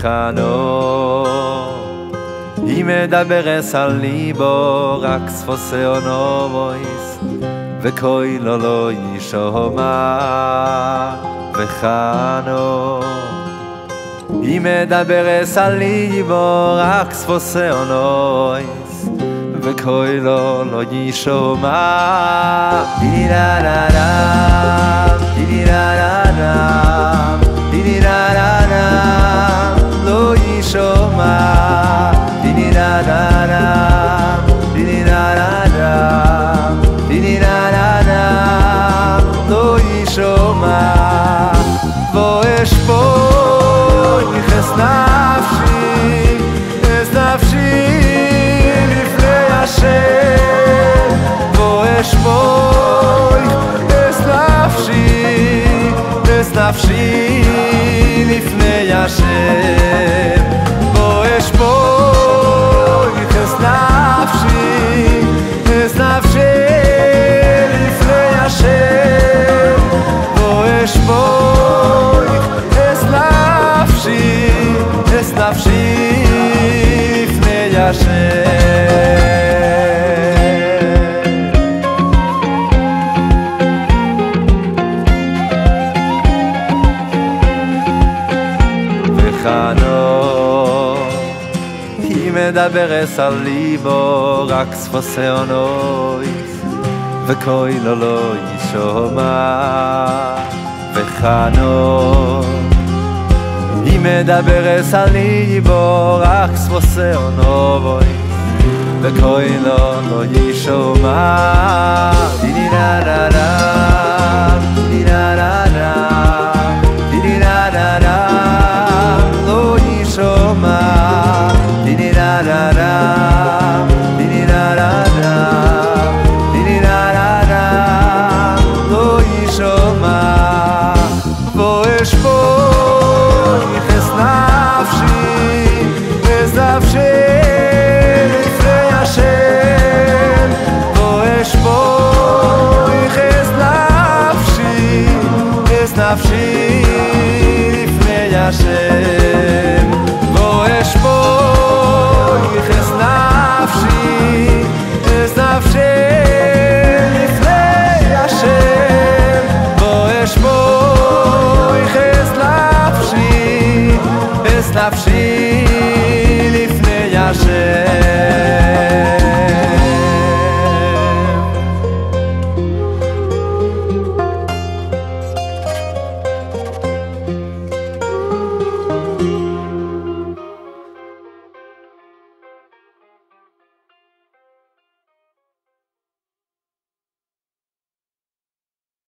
וחנו היא מדברת על ליבו רק שפוסנו וויס וקוילו לא ישומע וחנו היא מדברת על ליבו רק שפוסנו וויס וקוילו לא ישומע דידידדדם דידידדדם דידידדדם לא ישומע דידידדדם דידידדדם דידידדדם לא ישומע ואשפוט נכנס נפשי לפני השם ואשפוט נפשי לפני השם ואשפוט נכנס נפשי לפני השם ואשפוט נכנס נפשי לפני השם וחנו היא מדברת על ליבו רק שפוסנו וקוילו לא ישומע וחנו היא מדברת על ליבו רק שפוסנו וקוילו לא ישומע דידידדדם דידידדדם דידידדדם לא ישומע דידידדדם דידידדדם דידידדדם לא ישומע ואשפוט נכנס נפשי